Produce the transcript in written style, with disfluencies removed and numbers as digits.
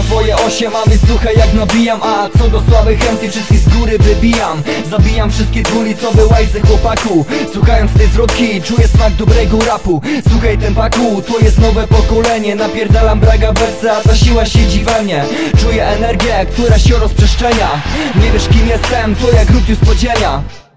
swoje osie, mamy słuchaj jak nabijam. A co do słabych MC, wszystkich z góry wybijam. Zabijam wszystkie dwulicowe łajzy chłopaku. Słuchając tej zwrotki, czuję smak dobrego rapu. Słuchaj tempaku, to jest nowe pokolenie. Napierdalam braga wersy, a ta siła siedzi we mnie. Czuję energię, która się rozprzestrzenia. Nie wiesz kim jestem, to jak Rupius podziemia.